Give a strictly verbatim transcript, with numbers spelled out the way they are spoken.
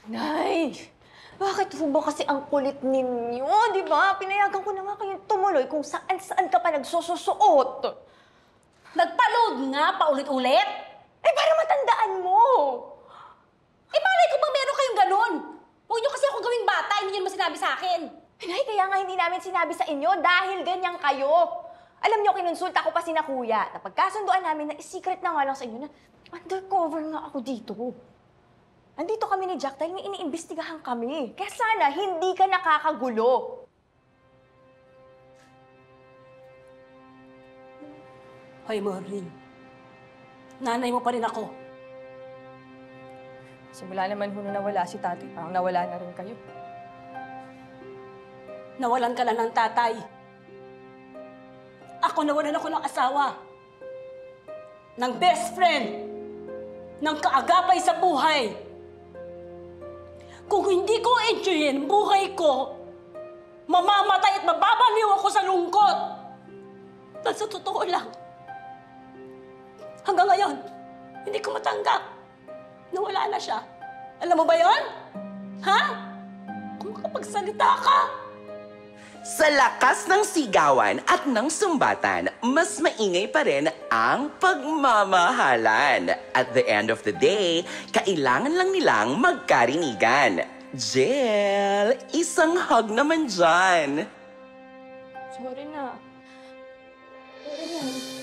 Nay! Bakit ho ba kasi ang kulit ninyo? Di ba? Pinayagan ko na nga kayong tumuloy kung saan-saan ka pa nagsususuot. Nagpa-load nga paulit-ulit? Eh, para matandaan mo! Eh, malay ko bang meron kayong ganun? Huwag niyo kasi ako gawing bata, hindi niyo naman sinabi sa akin. Nay, kaya nga hindi namin sinabi sa inyo dahil ganyan kayo. Alam niyo, kinonsulta ko pa si na kuya. Napagkasunduan namin na secret na nga lang sa inyo na undercover nga ako dito. Andito kami ni Jack dahil may iniimbestigahan kami. Kaya sana hindi ka nakakagulo. Hoy, Maureen. Nanay mo pa rin ako. Simula naman ho na nawala si tatay, parang nawala na rin kayo. Nawalan ka na ng tatay. Ako nawalan ako ng asawa. Ng best friend. Ng kaagapay sa buhay. Kung hindi ko enjoyin buhay ko, mamamatay at mababaliw ako sa lungkot. Dahil sa totoo lang, hanggang ngayon, hindi ko matanggap na wala na siya. Alam mo ba yon? Ha? Kung makapagsalita ka, Sa lakas ng sigawan at ng sumbatan, mas maingay pa rin ang pagmamahalan. At the end of the day, kailangan lang nilang magkarinigan. Jill, isang hug naman dyan. Sorry na. Sorry na.